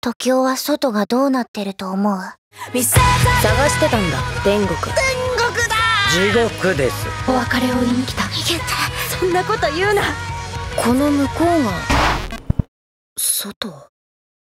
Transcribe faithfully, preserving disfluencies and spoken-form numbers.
時雄は外がどうなってると思う？ 探してたんだ、天国。天国だ。 地獄です。 お別れを言いに来た。 逃げて。 そんなこと言うな。この向こうが外。